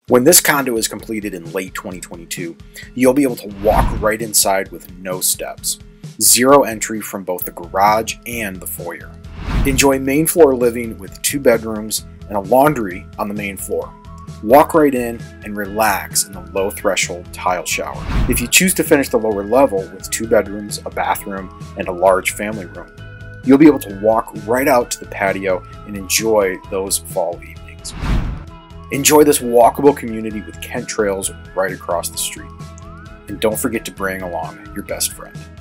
When this condo is completed in late 2022, you'll be able to walk right inside with no steps. Zero entry from both the garage and the foyer. Enjoy main floor living with 2 bedrooms and a laundry on the main floor. Walk right in and relax in the low threshold tile shower. If you choose to finish the lower level with 2 bedrooms, a bathroom, and a large family room, you'll be able to walk right out to the patio and enjoy those fall evenings. Enjoy this walkable community with Kent Trails right across the street. And don't forget to bring along your best friend.